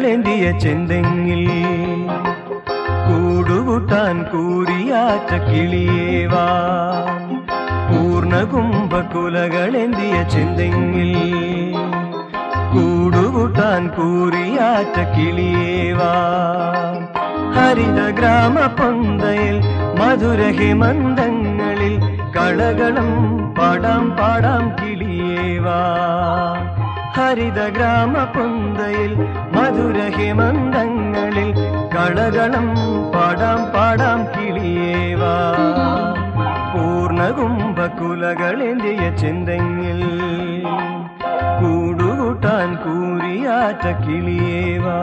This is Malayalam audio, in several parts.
കുലകളേന്തിയ ചെന്തെങ്ങിൽ കൂടുകൂട്ടാൻ കൂറിയാറ്റ കിളിയേവാ പൂർണ്ണകുംഭ കുലകളേന്തിയ ചെന്തെങ്ങിൽ കൂടുകൂട്ടാൻ കൂറിയാറ്റ കിളിയേവാ ഹരിത ഗ്രാമ പൊന്തയിൽ മധുര ഹേമന്തങ്ങളിൽ കളകളം പാടാം പാടാം കിളിയേവാ ഹരിത ഗ്രാമ പൊന്തയിൽ മധുര ഹേമന്തങ്ങളിൽ കളകളം പാടാം പാടാം കിളിയേവാ പൂർണ്ണകുംഭ കുലകളേന്തിയ ചെന്തെങ്ങിൽ കൂടുകൂട്ടാൻ കൂറിയാറ്റ കിളിയേവാ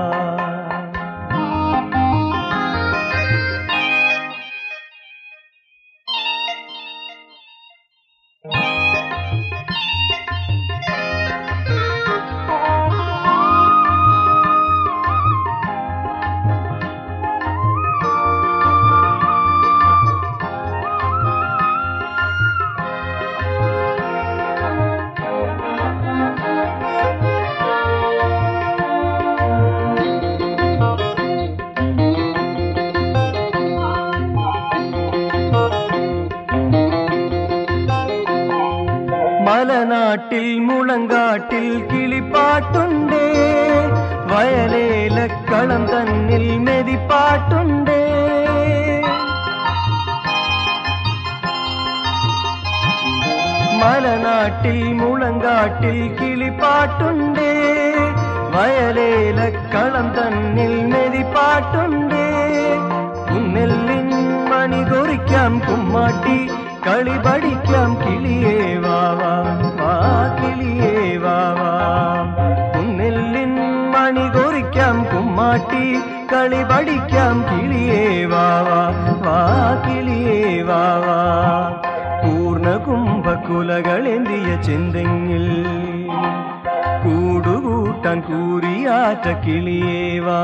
മലനാട്ടിൽ മുളങ്കാട്ടിൽ കിളിപ്പാട്ടുണ്ടേ വയലേലക്കളം തന്നിൽ മെതിപ്പാട്ടുണ്ടേ മലനാട്ടിൽ മുളങ്കാട്ടിൽ കിളിപ്പാട്ടുണ്ടേ വയലേലക്കളം തന്നിൽ മെതിപ്പാട്ടുണ്ടേ കുന്നെല്ലിൻ മണി കൊറിക്കാം കുമ്മാട്ടി കളി പഠിക്കാം കിളിയേ വാവാ വാ കിളിയേ വാവാ കുന്നെല്ലിൻ മണി കൊറിക്കാം കുമ്മാട്ടി കളി പഠിക്കാം കിളിയേ വാവാ വാ കിളിയേ വാവാ പൂർണ്ണകുംഭ കുലകളേന്തിയ ചെന്തെങ്ങിൽ കൂടുകൂട്ടാൻ കൂറിയാറ്റ കിളിയേവാ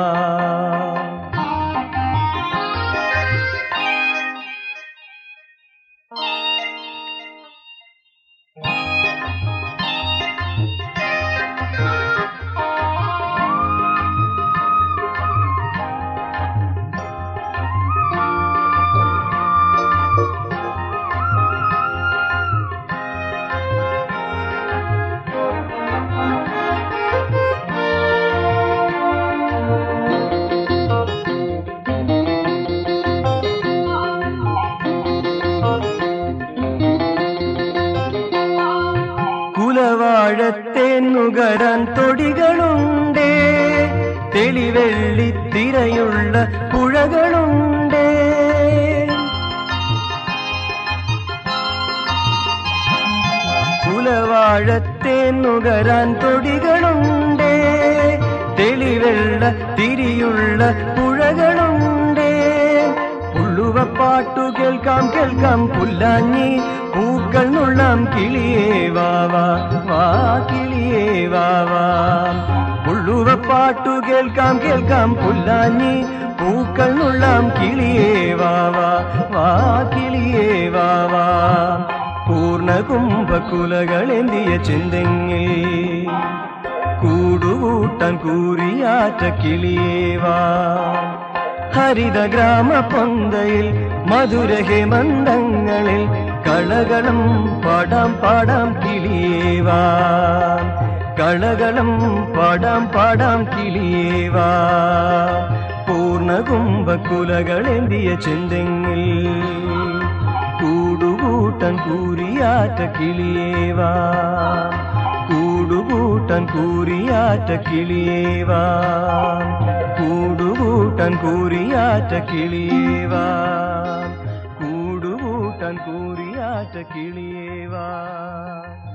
കുലവാഴത്തേൻ നുകരാൻ തൊടികളുണ്ടേ തെളിവെള്ളിത്തിരയുള്ള പുഴകളുണ്ടേ കുലവാഴത്തേൻ നുകരാൻ തൊടികളുണ്ടേ തെളിവെള്ള തിരിയുള്ള പുഴകളുണ്ടേ പുള്ളുവപ്പാട്ടു കേൾക്കാം കേൾക്കാം പുല്ലാഞ്ഞി പൂക്കൾ നുള്ളാം കിളിയേ വാവാ വാ കിളിയേ വാവാ പുള്ളുവപ്പാട്ടു കേൾക്കാം കേൾക്കാം പുല്ലാഞ്ഞി പൂക്കൾ നുള്ളാം കിളിയേ വാവാ വാ കിളിയേ വാവാ പൂർണ്ണകുംഭ കുലകളേന്തിയ ചെന്തെങ്ങിൽ കൂടുകൂട്ടാൻ കൂറിയാറ്റ കിളിയേവാ ഹരിത ഗ്രാമ പൊന്തയിൽ മധുര ഹേമന്തങ്ങളിൽ കളകളം പാടാം പാടാം കിളിയേവാ കളകളം പാടാം പാടാം കിളിയേവാ പൂർണ്ണകുംഭ കുലകളേന്തിയ ചെന്തെങ്ങിൽ കൂടുകൂട്ടാൻ കൂറിയാറ്റ കിളിയേവാ കൂടുകൂട്ടാൻ കൂറിയാറ്റ കിളിയേവാ കൂടുകൂട്ടാൻ കൂറിയാറ്റ കിളിയേവാ കൂടുകൂട്ടാൻ കൂറിയാറ്റ കിളിയേവാ